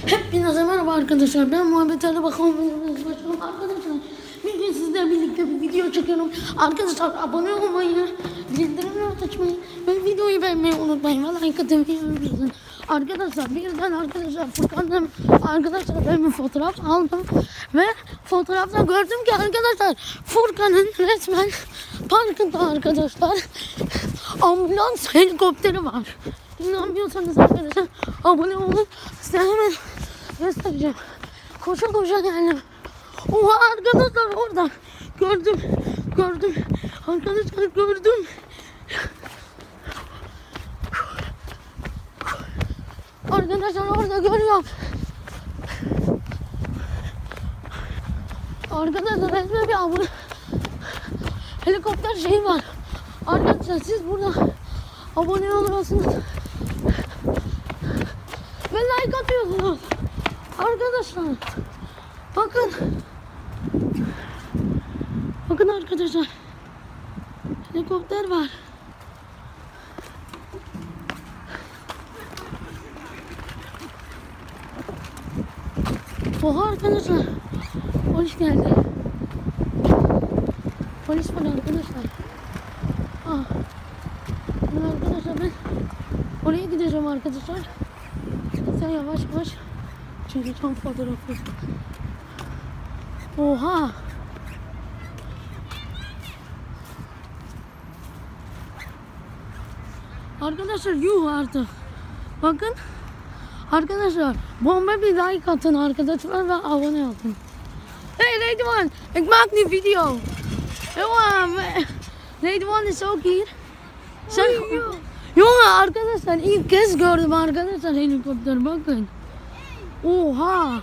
Hepinize merhaba arkadaşlar. Ben Muhammed Ali Bakalım arkadaşlar. Bugün sizlerle birlikte bir video çekiyorum. Arkadaşlar abone olmayı, bildirimleri açmayı ve videoyu beğenmeyi unutmayın. Ve like atmayı unutmayın. Arkadaşlar birden Furkan'dan ben bir fotoğraf aldım. Ve fotoğrafta gördüm ki arkadaşlar Furkan'ın resmen parkında arkadaşlar ambulans helikopteri var. İnanmıyorsanız arkadaşlar abone olun. Size hemen göstereceğim. Koşa koşa geldim. Oha arkadaşlar orada. Gördüm. Arkadaşlar gördüm. Arkadaşlar orada görüyorum. Arkadaşlar resmen bir abone helikopter şeyi var. Arkadaşlar siz burada abone oluyorsunuz ve like atıyorsunuz. Arkadaşlar bakın arkadaşlar helikopter var. Oha arkadaşlar polis geldi. Polis var arkadaşlar. Arkadaşlar ben oraya gideceğim arkadaşlar. Sen yavaş çünkü tam fotoğrafı. Oha. Arkadaşlar yuh artık. Bakın. Arkadaşlar bomba bir like atın arkadaşlar ve abone olun. Hey Redwan, ik maak nu video. Redwan is ook hier. Jongen arkadaşlar ilk kez gördüm arkadaşlar helikopter bakın. Oha.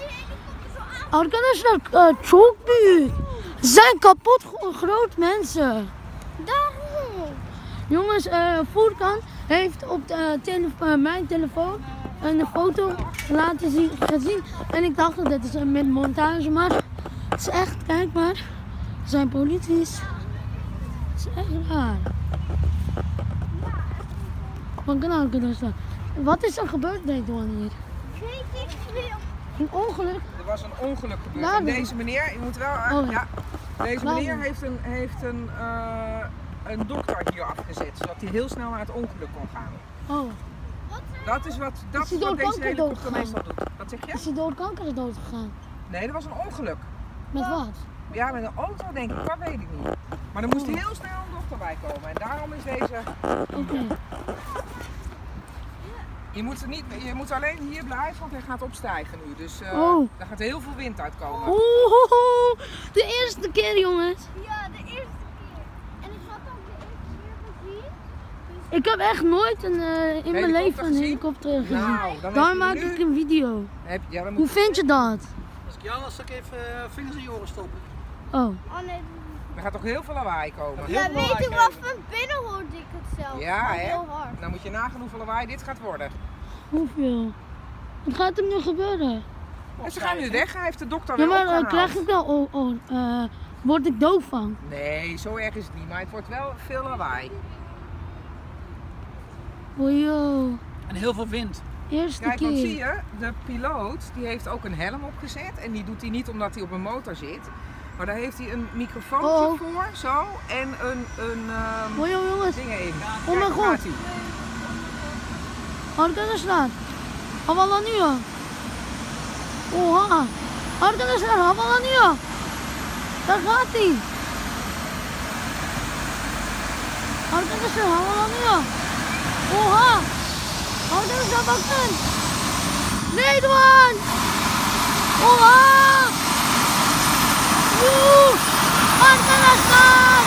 Arkadaşlar çok büyük. Zijn kapot groot mensen. Daarom. Jongens, Furkan heeft op mijn telefoon een foto gezien en ik dacht dat is met montage, maar het is echt, kijk maar, zijn polities. Het is echt raar. Bakın arkadaşlar. Wat is er gebeurd Redwan hier? Ik weet niet veel. Een ongeluk? Er was een ongeluk gebeurd. En deze meneer, je moet wel, deze meneer heeft een dokter hier afgezet, zodat hij heel snel naar het ongeluk kon gaan. Oh. Dat is wat deze helikopter meestal doet. Wat zeg je? Is hij door kanker dood gegaan? Nee, er was een ongeluk. Met wat? Ja, met een auto denk ik, dat weet ik niet. Maar er moest heel snel een dokter bij komen en daarom is deze... Oké. Je moet alleen hier blijven, want hij gaat opstijgen nu. Dus daar gaat heel veel wind uitkomen. Oeh, de eerste keer jongens. Ja, de eerste keer. En ik had ook de eerste keer gezien. Ik heb echt nooit in mijn leven een helikopter gezien. Daar maak ik een video. Hoe vind je dat? Als ik jou was, zou ik even vingers in je oren stoppen. Oh. Oh nee. Er gaat toch heel veel lawaai komen. Ja, weet je wat? Van binnen hoorde ik het zelf. Ja, hè? Heel hard. Dan moet je nagaan hoeveel lawaai dit gaat worden. Hoeveel? Wat gaat er nu gebeuren? En ze gaan nu weg, hij heeft de dokter Ja, weer maar opgehaald. krijg ik wel, word ik doof van? Nee, zo erg is het niet, maar het wordt wel veel lawaai. Ojo. En heel veel wind. Eerste Kijk, want zie keer. je, de piloot die heeft ook een helm opgezet en die doet hij niet omdat hij op een motor zit. Maar daar heeft hij een microfoontje voor, zo, en Ojo jongens. dingen in. Oh mijn god. Arkadaşlar havalanıyor. Oha. Arkadaşlar havalanıyor. Daar gaat hij. Arkadaşlar havalanıyor. Oha. Arkadaşlar bakın. Redwan. Oha. Arkadaşlar.